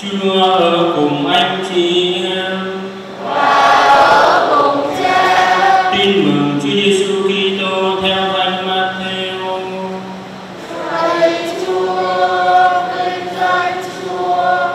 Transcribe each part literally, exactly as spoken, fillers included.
Chúa ở cùng anh chị em và ở cùng Cha. Tin mừng Chúa Giêsu Kitô theo Thánh Matthew. Lạy Chúa, vinh danh Chúa.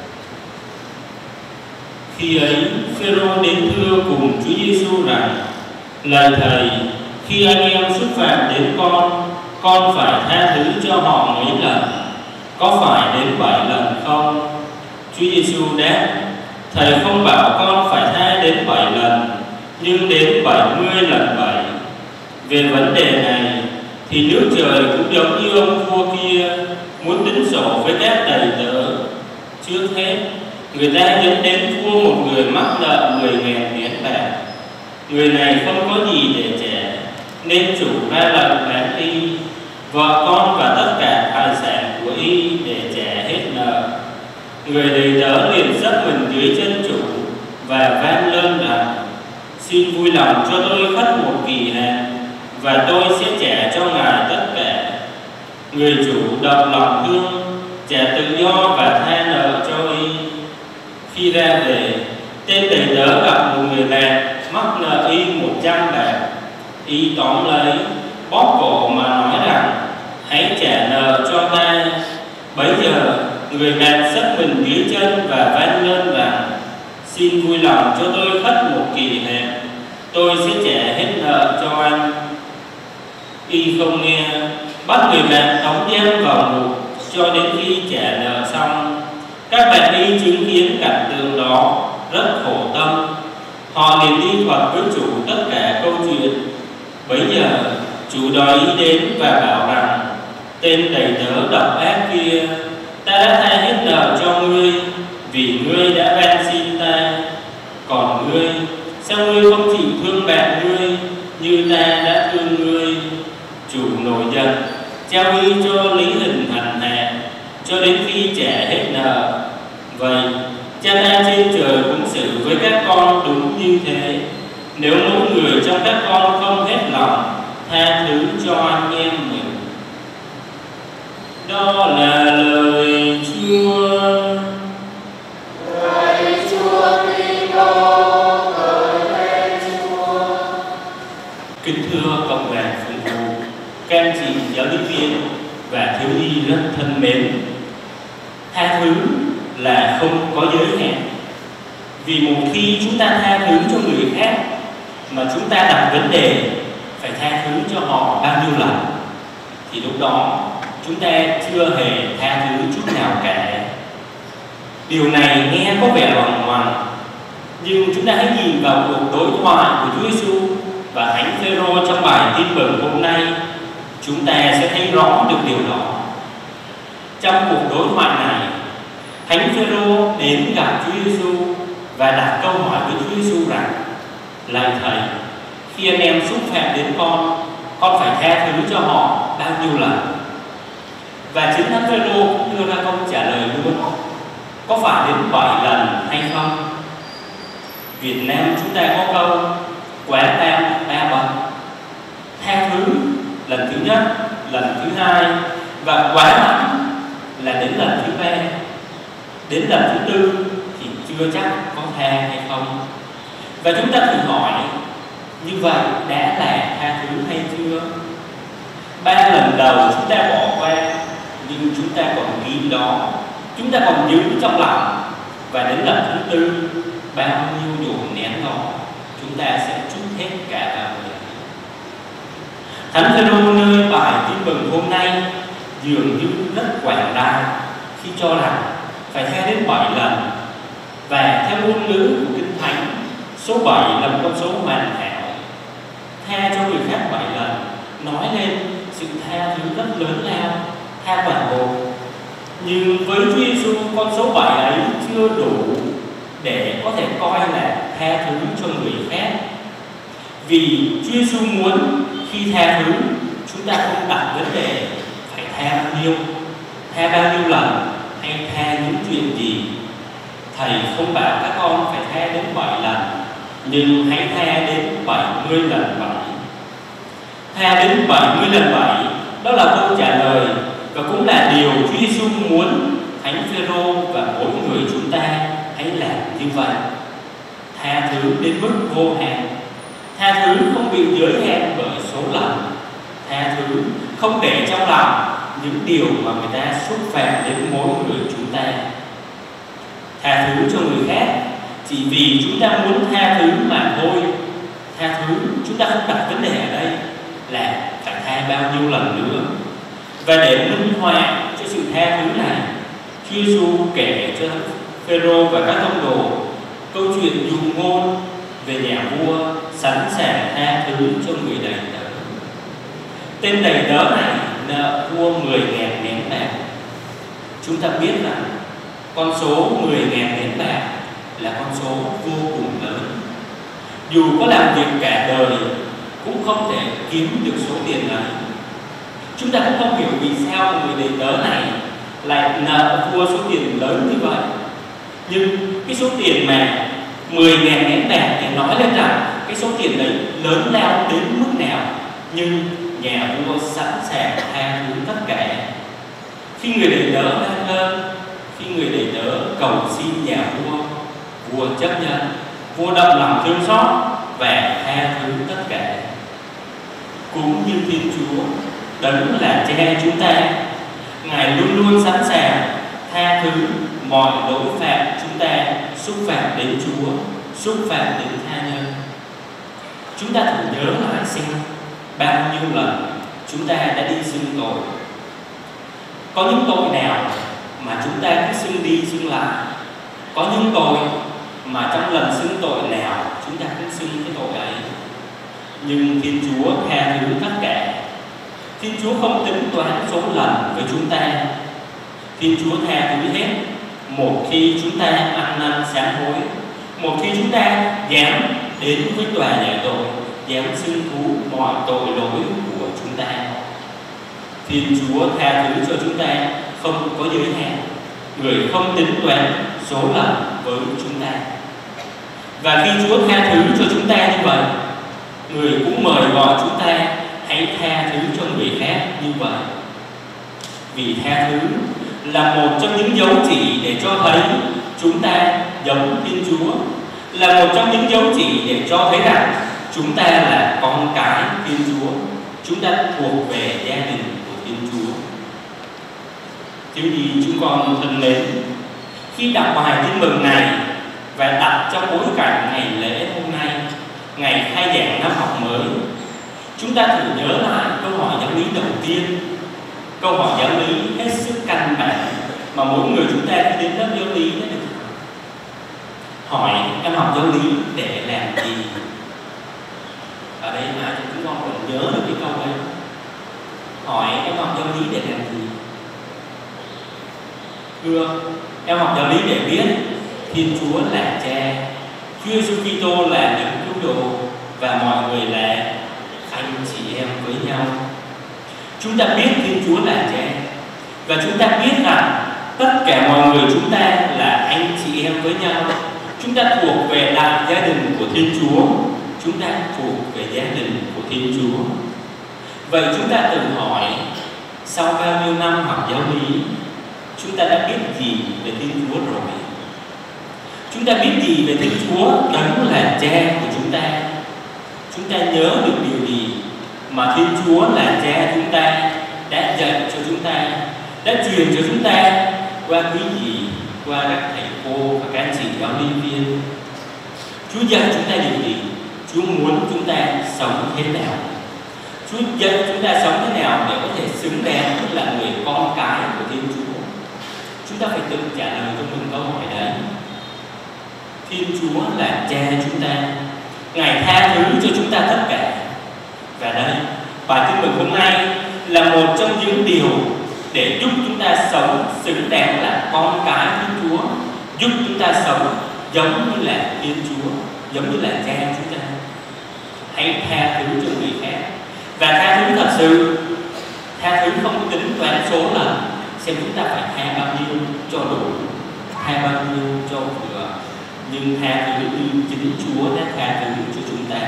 Khi ấy, Phêrô đến thưa cùng Chúa Giêsu rằng: Lạy Thầy, khi anh em xúc phạm đến con, con phải tha thứ cho họ mấy lần? Có phải đến bảy lần không? Chúa Giêsu đáp: Thầy không bảo con phải tha đến bảy lần, nhưng đến bảy mươi lần bảy. Về vấn đề này thì nước trời cũng giống như ông vua kia muốn tính sổ với các đầy tớ. Trước hết, người ta dẫn đến vua một người mắc nợ mười ngàn miếng bạc. Người này không có gì để trả, nên chủ ra lệnh bán y, vợ con và tất cả tài sản của y để trả hết nợ. Người đầy tớ liền dấp mình dưới chân chủ và van lơn rằng: Xin vui lòng cho tôi khất một kỳ hạn, và tôi sẽ trả cho ngài tất cả. Người chủ động lòng thương, trả tự do và tha nợ cho y. Khi ra về, tên đầy tớ gặp một người lạc mắc nợ y một trăm bạc. Y tóm lấy, bóp cổ mà nói rằng: Hãy trả nợ cho ta. Bấy giờ người lạc xấp mình dưới chân và van lơn rằng: Xin vui lòng cho tôi khất một kỳ hạn, tôi sẽ trả hết nợ cho anh. Y không nghe, bắt người bạn đóng giam vào ngục cho đến khi trả nợ xong. Các bạn y chứng kiến cảnh tượng đó rất khổ tâm. Họ liền đi thuật với chủ tất cả câu chuyện. Bấy giờ chủ đòi y đến và bảo rằng: Tên đầy tớ độc ác kia, ta đã tha hết nợ cho ngươi, vì ngươi đã van xin ta. Còn ngươi, sao ngươi không chịu thương bạn ngươi như ta đã thương ngươi? Chủ nổi giận, treo y cho lý hình hành hạ cho đến khi trả hết nợ. Vậy Cha ta trên trời cũng xử với các con đúng như thế, nếu mỗi người trong các con không hết lòng tha thứ cho anh em mình. Đó là lời Chúa. Lạy Chúa Kitô, ngợi khen Chúa. Kính thưa cộng đoàn phụng vụ, các anh chị giáo lý viên và thiếu nhi rất thân mến, tha thứ là không có giới hạn. Vì một khi chúng ta tha thứ cho người khác mà chúng ta đặt vấn đề phải tha thứ cho họ bao nhiêu lần, thì lúc đó chúng ta chưa hề tha thứ chút nào cả. Điều này nghe có vẻ loằng ngoằng, nhưng chúng ta hãy nhìn vào cuộc đối thoại của Chúa Giêsu và Thánh Phêrô trong bài tin mừng hôm nay, chúng ta sẽ thấy rõ được điều đó. Trong cuộc đối thoại này, Thánh Phêrô đến gặp Chúa Giêsu và đặt câu hỏi với Chúa Giêsu rằng: Lạy Thầy, khi anh em xúc phạm đến con, con phải tha thứ cho họ bao nhiêu lần? Và chính Thánh Phêrô cũng đưa ra câu trả lời luôn: Có phải đến bảy lần hay không? Việt Nam chúng ta có câu quá tam ba bậc. Tha thứ lần thứ nhất, lần thứ hai và quá lắm là đến lần thứ ba. Đến lần thứ tư thì chưa chắc có tha hay không. Và chúng ta thử hỏi, như vậy đã là tha thứ hay chưa? Ba lần đầu chúng ta bỏ qua, nhưng chúng ta còn ghi đó, chúng ta còn giữ trong lòng. Và đến lần thứ tư, bao nhiêu dồn nén đó, chúng ta sẽ trút hết cả vào người. Thánh Phêrô nơi bài tin mừng hôm nay dường như rất quảng đại khi cho rằng phải tha đến bảy lần. Và theo ngôn ngữ của Kinh Thánh, số bảy là một con số hoàn hảo. Tha cho người khác bảy lần nói lên sự tha thứ rất lớn lao, tha toàn bộ. Nhưng với Chúa Giêsu, con số bảy ấy chưa đủ để có thể coi là tha thứ cho người khác. Vì Chúa Giêsu muốn khi tha thứ, chúng ta không đặt vấn đề phải tha bao nhiêu, tha bao nhiêu lần hay tha những chuyện gì. Thầy không bảo các con phải tha đến bảy lần, nhưng hãy tha đến bảy mươi lần bảy. Tha đến bảy mươi lần bảy, đó là câu trả lời và cũng là điều Chúa Giêsu muốn Thánh Phêrô và mỗi người vậy. Tha thứ đến mức vô hạn, tha thứ không bị giới hạn bởi số lần, tha thứ không để trong lòng những điều mà người ta xúc phạm đến mỗi người chúng ta. Tha thứ cho người khác chỉ vì chúng ta muốn tha thứ mà thôi. Tha thứ chúng ta không đặt vấn đề ở đây là phải tha bao nhiêu lần nữa. Và để minh họa cho sự tha thứ này, Chúa Giêsu kể cho Phêrô và các tông đồ câu chuyện dụ ngôn về nhà vua sẵn sàng tha thứ cho người đầy tớ. Tên đầy tớ này nợ vua mười ngàn nén bạc. Chúng ta biết rằng con số mười ngàn nén bạc là con số vô cùng lớn. Dù có làm việc cả đời cũng không thể kiếm được số tiền này. Chúng ta cũng không hiểu vì sao người đầy tớ này lại nợ vua số tiền lớn như vậy. Nhưng cái số tiền mà mười ngàn nén bạc thì nói lên rằng cái số tiền đấy lớn lao đến mức nào, nhưng nhà vua sẵn sàng tha thứ tất cả. Khi người đầy tớ van ơn, khi người đầy tớ cầu xin nhà vua, vua chấp nhận, vua động lòng thương xót và tha thứ tất cả. Cũng như Thiên Chúa đấng là cha chúng ta, Ngài luôn luôn sẵn sàng tha thứ mọi lỗi phạm chúng ta xúc phạm đến Chúa, xúc phạm đến tha nhân. Chúng ta thử nhớ lại xem bao nhiêu lần chúng ta đã đi xưng tội. Có những tội nào mà chúng ta cứ xưng đi xưng lại? Có những tội mà trong lần xưng tội nào chúng ta cũng xưng cái tội ấy. Nhưng Thiên Chúa tha thứ tất cả. Thiên Chúa không tính toán số lần với chúng ta. Thiên Chúa tha thứ hết một khi chúng ta ăn năn sám hối, một khi chúng ta dám đến với tòa nhà tội, dám xưng thú mọi tội lỗi của chúng ta. Thiên Chúa tha thứ cho chúng ta không có giới hạn, người không tính toán số lần với chúng ta. Và khi Chúa tha thứ cho chúng ta như vậy, người cũng mời gọi chúng ta hãy tha thứ cho người khác như vậy. Vì tha thứ là một trong những dấu chỉ để cho thấy chúng ta giống Thiên Chúa, là một trong những dấu chỉ để cho thấy rằng chúng ta là con cái Thiên Chúa, chúng ta thuộc về gia đình của Thiên Chúa. Thiếu nhi chúng con thân mến, khi đọc bài tin mừng này và đặt trong bối cảnh ngày lễ hôm nay, ngày khai giảng năm học mới, chúng ta thử nhớ lại câu hỏi giáo lý đầu tiên, câu hỏi giáo lý hết sức căn bản mà mỗi người chúng ta khi đến lớp giáo lý đã được hỏi: em học giáo lý để làm gì? Ở đây ai cho chúng con còn nhớ được cái câu ấy? Hỏi em học giáo lý để làm gì? Thưa, em học giáo lý để biết Thiên Chúa là Cha, Chúa Giêsu Kitô là những cứu độ và mọi người là anh chị em với nhau. Chúng ta biết Thiên Chúa là Cha và chúng ta biết rằng tất cả mọi người chúng ta là anh chị em với nhau. Chúng ta thuộc về đại gia đình của Thiên Chúa, chúng ta thuộc về gia đình của Thiên Chúa. Vậy chúng ta tự hỏi, sau bao nhiêu năm học giáo lý, chúng ta đã biết gì về Thiên Chúa rồi? Chúng ta biết gì về Thiên Chúa đấng là Cha của chúng ta? Chúng ta nhớ được điều gì mà Thiên Chúa là Cha chúng ta đã dạy cho chúng ta, đã truyền cho chúng ta qua quý vị, qua các thầy cô và các anh chị giáo lý viên? Chúa dạy chúng ta điều gì? Chúa muốn chúng ta sống thế nào? Chúa dạy chúng ta sống thế nào để có thể xứng đáng là người con cái của Thiên Chúa? Chúng ta phải tự trả lời cho mình câu hỏi đấy. Thiên Chúa là Cha chúng ta, Ngài tha thứ cho chúng ta tất cả. Và đây, bài tin mừng hôm nay là một trong những điều để giúp chúng ta sống xứng đáng là con cái Thiên Chúa, giúp chúng ta sống giống như là Thiên Chúa, giống như là Cha chúng ta. Hãy tha thứ cho người khác, và tha thứ thật sự. Tha thứ không tính toán số lần, xem chúng ta phải tha bao nhiêu cho đủ, tha bao nhiêu cho vừa, nhưng tha thứ như chính Chúa đã tha thứ cho chúng ta.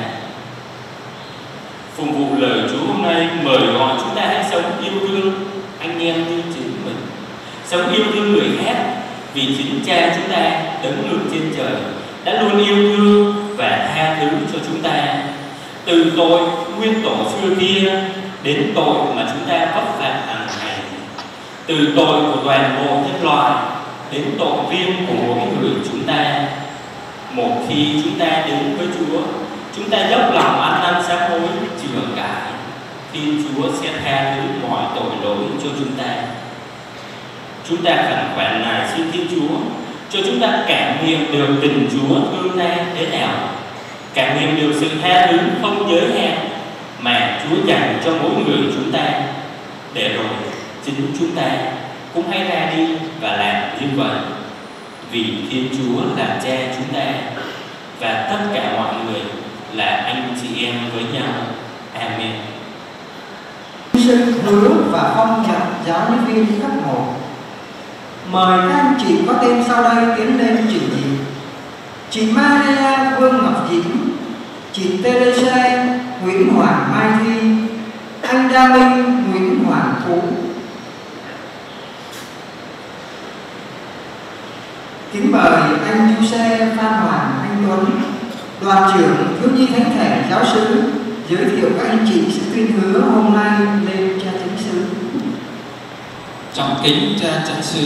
Phụng vụ lời Chúa hôm nay mời gọi chúng ta hãy sống yêu thương anh em như chính mình, sống yêu thương người khác vì chính Cha chúng ta đấng ngự trên trời đã luôn yêu thương và tha thứ cho chúng ta. Từ tội nguyên tổ xưa kia đến tội mà chúng ta vấp phải hàng ngày, từ tội của toàn bộ nhân loại đến tội riêng của mỗi người chúng ta. Một khi chúng ta đến với Chúa, chúng ta dốc lòng ăn năn sám hối chữa cải, Thiên Chúa sẽ tha thứ mọi tội lỗi cho chúng ta. Chúng ta khẩn khoản nài xin Thiên Chúa cho chúng ta cảm nghiệm được tình Chúa thương ta thế nào, cảm nghiệm được sự tha thứ không giới hạn mà Chúa dành cho mỗi người chúng ta, để rồi chính chúng ta cũng hãy ra đi và làm như vậy, vì Thiên Chúa là cha chúng ta và tất cả mọi người là anh chị em với nhau. Amen. Sư hứa và phong nhận giáo lý viên cấp một. Mời các anh chị có tên sau đây tiến lên trình diện. Chị Maria Vương Ngọc Diễm, chị Teresa Nguyễn Hoàng Mai Thi, anh Đa Minh Nguyễn Hoàng Phú. Kính mời anh Giuse Phan Hoàng Anh Tuấn, đoàn trưởng thiếu nhi thánh thể giáo xứ, giới thiệu các anh chị sẽ tuyên hứa hôm nay lên cha chánh xứ. Trọng kính cha chánh xứ,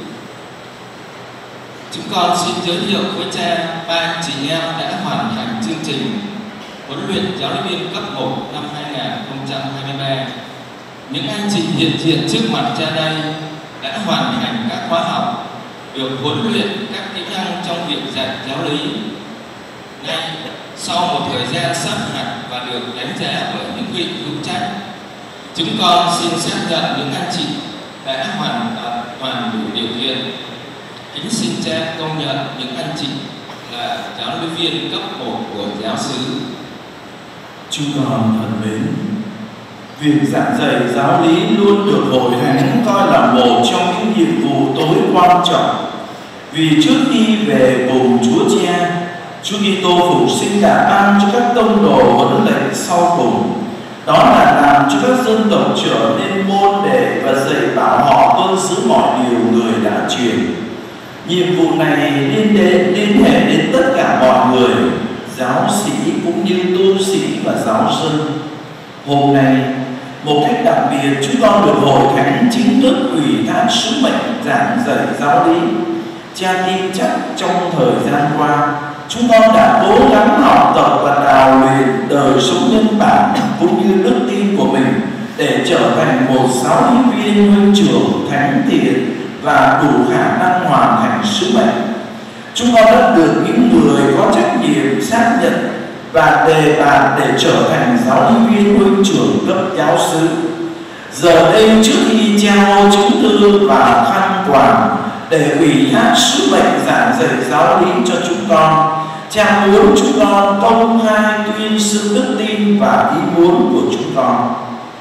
chúng con xin giới thiệu với cha ba anh chị em đã hoàn thành chương trình huấn luyện giáo lý viên cấp một năm hai nghìn không trăm hai mươi ba. Những anh chị hiện diện trước mặt cha đây đã hoàn thành các khóa học, được huấn luyện các kỹ năng trong việc dạy giáo lý. Ngay sau một thời gian sát hạch và được đánh giá bởi những vị hữu trách, chúng con xin xác nhận những anh chị đã hoàn toàn đủ điều kiện. Kính xin cha công nhận những anh chị là giáo lý viên cấp một của giáo xứ. Chúng con thân mến, việc giảng dạy giáo lý luôn được hội thánh coi là một trong những nhiệm vụ tối quan trọng, vì trước khi về cùng Chúa Cha, Chúa Kitô phục sinh đã ban cho các tông đồ huấn lệnh sau cùng, đó là làm cho các dân tộc trở nên môn đệ và dạy bảo họ tuân giữ mọi điều người đã truyền. Nhiệm vụ này liên đến liên hệ đến tất cả mọi người, giáo sĩ cũng như tu sĩ và giáo dân. Hôm nay, một cách đặc biệt, chúng con được hội thánh chính thức ủy thác sứ mệnh giảng dạy giáo lý. Cha tin chắc trong thời gian qua, chúng con đã cố gắng học tập và đào luyện đời sống nhân bản cũng như đức tin của mình để trở thành một giáo lý viên huynh trưởng thánh thiện và đủ khả năng hoàn thành sứ mệnh. Chúng con đã được những người có trách nhiệm xác nhận và đề bạt để trở thành giáo lý viên huynh trưởng cấp giáo xứ. Giờ đây, trước khi trao chứng thư và khăn quàng để ủy thác sứ mệnh giảng dạy giáo lý cho chúng con, cha muốn chúng con công khai tuyên xưng đức tin và ý muốn của chúng con.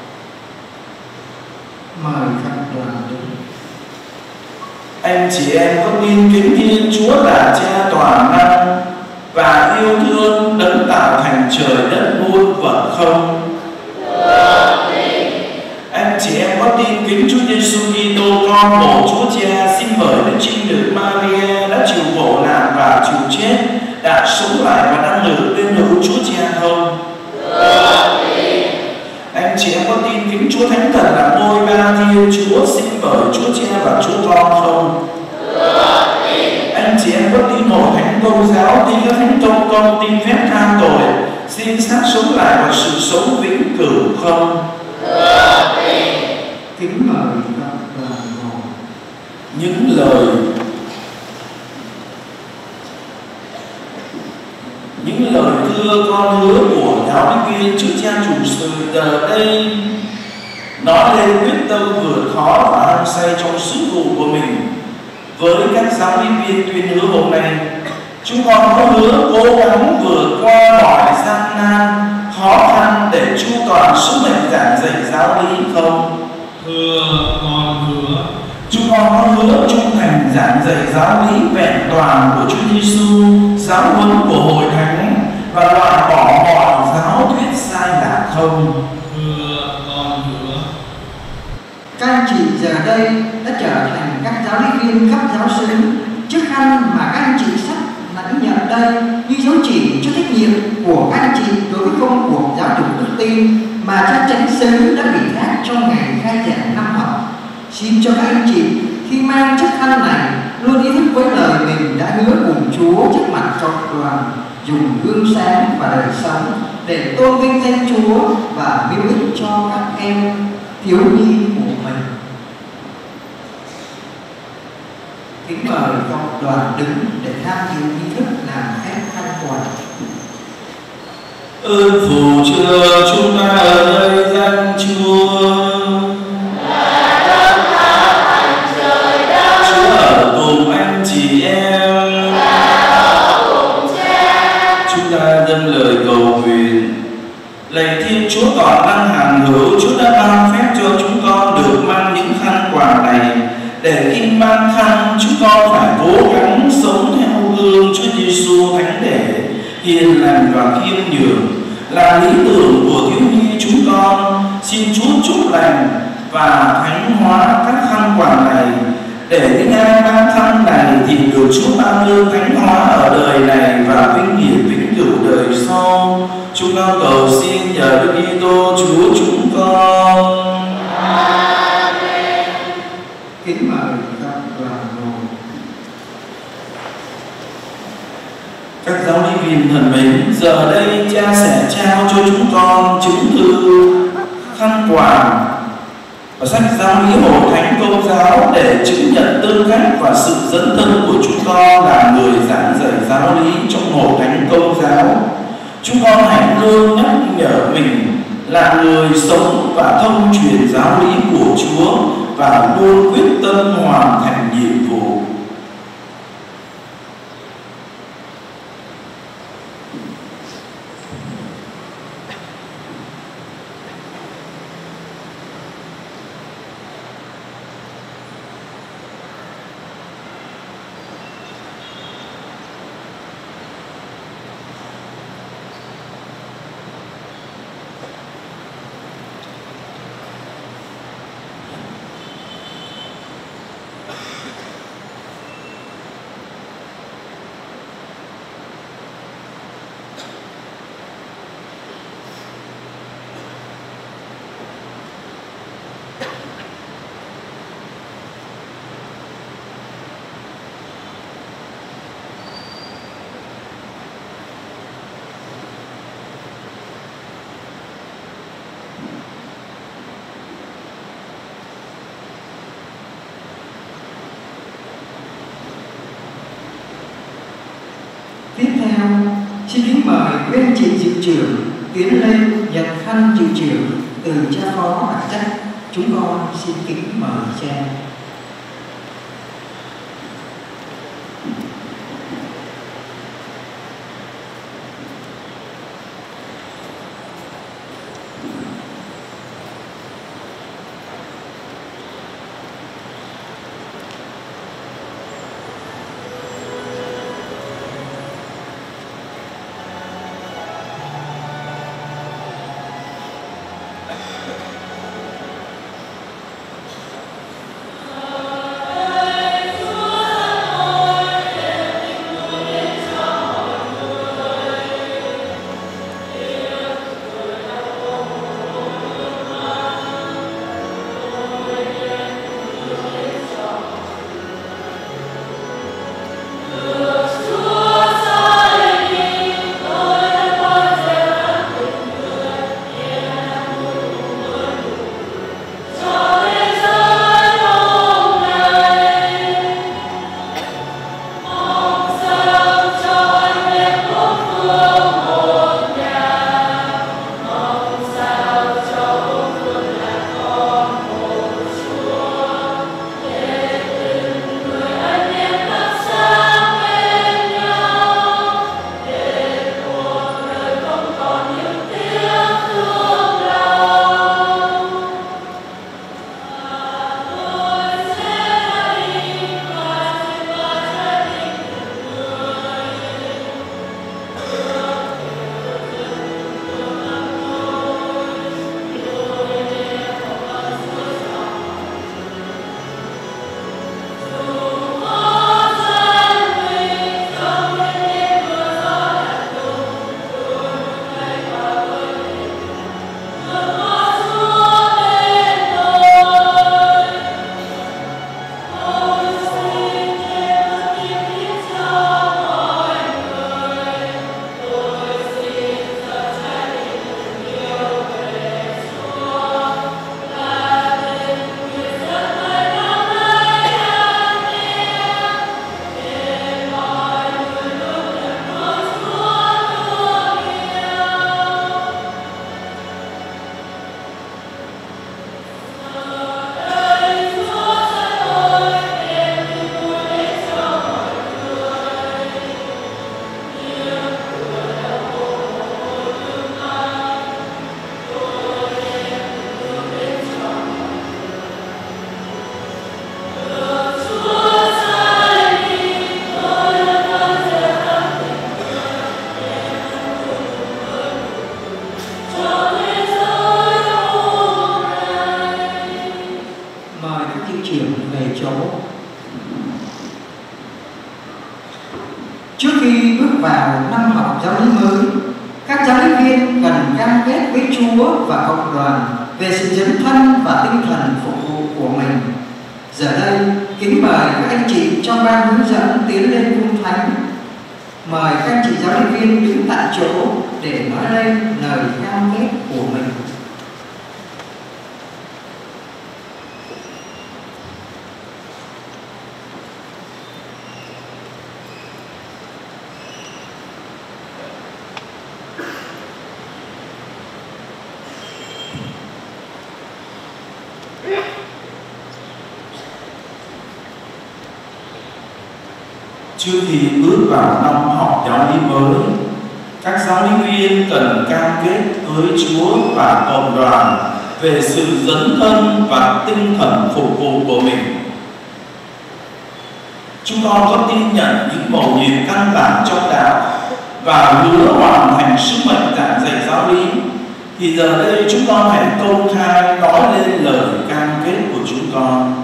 Mời các đoàn đứng. Anh chị em có tin kính Thiên Chúa là Cha toàn năng và yêu thương đấng tạo thành trời đất muôn vật không? Anh chị em có tin kính Chúa Giêsu Kitô con một Chúa Cha sinh bởi Đức Trinh Nữ Maria đã chịu khổ nạn và chịu chết, đã sống lại và đang ở bên hữu Chúa Cha không? Anh chị em có tin kính Chúa Thánh Thần là ngôi ba Thiên Chúa sinh bởi Chúa Cha và Chúa Con không? Anh chị em có tin hội thánh Công giáo, tin các thánh công công, tin phép tha tội, xin xác sống lại và sự sống vĩnh cửu không? Kính mời các đoàn ngồi. Những lời những lời thưa con hứa của giáo lý viên trước cha chủ sự giờ đây nói lên quyết tâm vượt khó và hăng say trong sứ vụ của mình. Với các giáo lý viên tuyên hứa hôm nay, chúng con có hứa cố gắng vượt qua mọi gian nan khó khăn để chu toàn sứ mệnh giảng dạy giáo lý không? Thưa con hứa. Chúng con có hứa trung thành giảng dạy giáo lý vẹn toàn của Chúa Giêsu, giáo huấn của hội thánh và loại bỏ mọi giáo thuyết sai lạc không? Thưa con hứa. Các anh chị giờ đây đã trở thành các giáo lý viên cấp giáo xứ. Chức khăn mà các anh chị sắp lãnh nhận đây trách nhiệm của anh chị đối với công cuộc giáo dục đức tin mà cha chánh xứ đã ủy thác trong ngày khai giảng năm học. Xin cho các anh chị khi mang chiếc khăn này luôn ý thức với lời mình đã hứa cùng Chúa trước mặt cộng đoàn, dùng gương sáng và đời sống để tôn vinh danh Chúa và mưu ích cho các em thiếu nhi của mình. Kính mời cộng đoàn đứng để tham dự nghi thức làm phép khăn quàng. Ơn phù trợ chúng ta ở đây danh Chúa. Chúa ở cùng anh chị em. Chúng ta dâng lời cầu nguyện. Lạy Thiên Chúa toàn năng hằng hữu, Chúa đã ban phép cho chúng con được mang những khăn quàng này. Để khi mang khăn, chúng con phải cố gắng sống theo gương Chúa Giêsu thánh đệ, hiền lành và khiêm nhường, là lý tưởng của thiếu nhi chúng con. Xin Chúa chúc lành và thánh hóa các khăn quàng này, để những ai mang khăn này thì được Chúa ban ơn thánh hóa ở đời này và vinh hiển vĩnh cửu đời sau. Chúng con cầu xin nhờ Đức Kitô Chúa chúng con. Amen. Kính mời cộng đoàn ngồi. Các giáo lý viên thân mến, giờ đây cha sẽ trao cho chúng con chứng thư khăn quàng và sách giáo lý hội thánh công giáo để chứng nhận tư cách và sự dấn thân của chúng con là người giảng dạy giáo lý trong hội thánh công giáo. Chúng con hãy luôn nhắc nhở mình là người sống và thông truyền giáo lý của Chúa và luôn quyết tâm hoàn thành nhiệm vụ. Tiếp theo, xin kính mời quý anh chị dự trưởng tiến lên nhận khăn dự trưởng từ cha phó đặc trách. Chúng con xin kính mời cha. Trước khi bước vào năm học giáo lý mới, các giáo lý viên cần cam kết với Chúa và cộng đoàn về sự dấn thân và tinh thần phục vụ của mình. Giờ đây, kính mời các anh chị trong ban hướng dẫn tiến lên cung thánh. Mời các anh chị giáo lý viên đứng tại chỗ để nói lên lời cam kết của mình. Trước khi bước vào năm học giáo lý mới, các giáo lý viên cần cam kết với Chúa và cộng đoàn về sự dấn thân và tinh thần phục vụ của mình. Chúng con có tin nhận những mầu nhiệm căn bản trong đạo và hứa hoàn thành sứ mệnh giảng dạy giáo lý, thì giờ đây chúng con hãy công khai nói lên lời cam kết của chúng con.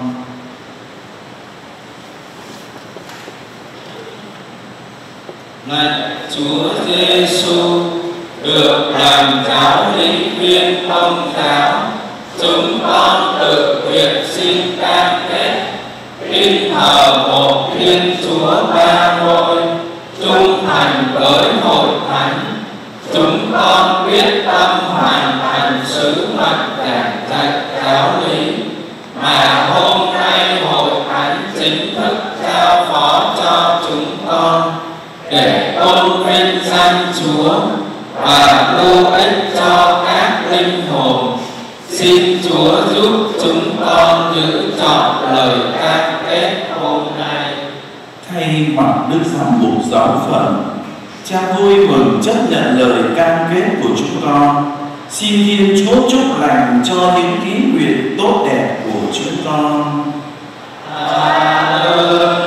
Lạy Chúa Giêsu, được làm giáo lý viên Công giáo, chúng con tự nguyện xin cam kết tin thờ một Thiên Chúa Ba Ngôi, trung thành với Hội Thánh. Chúng con quyết tâm hoàn thành sứ mệnh giảng dạy giáo lý mà hôm nay Hội Thánh chính thức giao phó cho chúng con, để tôn vinh danh Chúa và lưu ích cho các linh hồn. Xin Chúa giúp chúng con giữ trọn lời cam kết hôm nay. Thay mặt Đức Giám mục Giáo phận, cha vui mừng chấp nhận lời cam kết của chúng con. Xin Thiên Chúa chúc lành cho những ý nguyện tốt đẹp của chúng con. Amen.